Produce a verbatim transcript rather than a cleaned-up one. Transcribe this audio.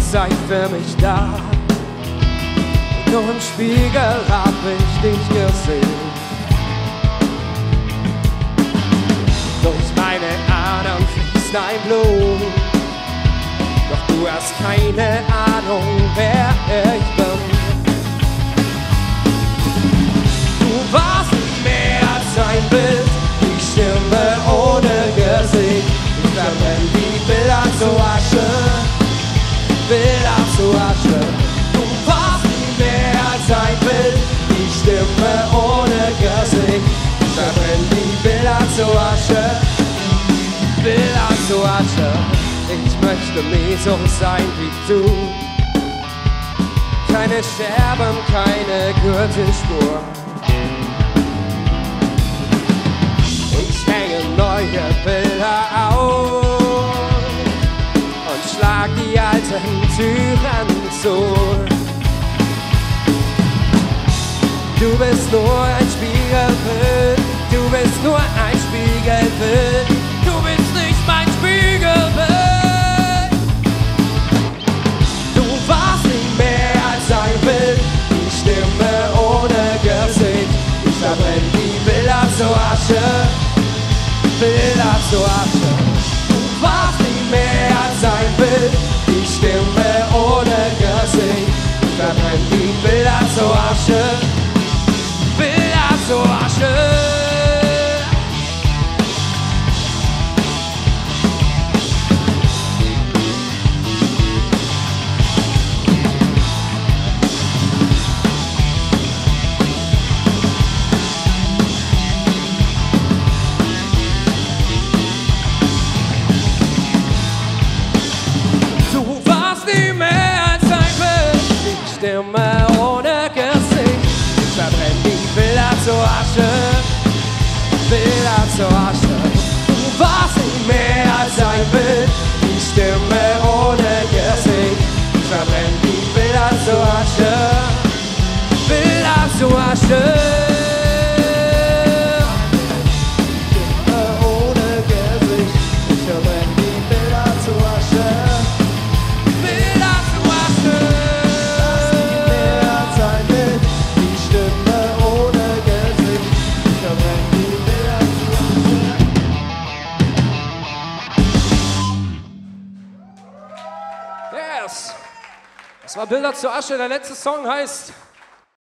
seid für mich da. Nur im Spiegel hab ich dich gesehen. Durch meine Adern fließt dein Blut, doch du hast keine Ahnung, wer ich bin. Du warst nicht mehr als ein Bild, die Stimme ohne Gesicht. Ich verbrenn die Bilder zu Asche, Bilder zu Asche. Du warst nicht mehr als ein Bild, die Stimme ohne Gesicht. Ich verbrenn die Bilder zu Asche, Bilder zu Asche. Ich möchte nie so sein wie du. Keine Scherben, keine Gürtelspur. Ich hänge neue Bilder auf und schlag die alten Türen zu. Du bist nur ein Spiegelbild, du bist nur ein Spiegelbild, du bist nicht mein Spiegelbild. Du warst nicht mehr als ein Bild, die Stimme ohne Gesicht. Ich verbrenn die Bilder zu Asche, Bilder zu Asche. Du warst nicht mehr als ein Bild, die Stimme ohne Gesicht. Ich verbrenn die Bilder zu Asche, Bilder zu Asche. Stimme ohne Gesicht. Ich verbrenn die Bilder zu Asche, Bilder zu Asche. Du warst nicht mehr als ein Bild, die Stimme ohne Gesicht. Ich verbrenn die Bilder zu Asche, Bilder zu Asche. Stimme ohne Gesicht. Ich verbrenn die Bilder zu Asche, Bilder zu Asche. Yes. Das war Bilder zur Asche. Der letzte Song heißt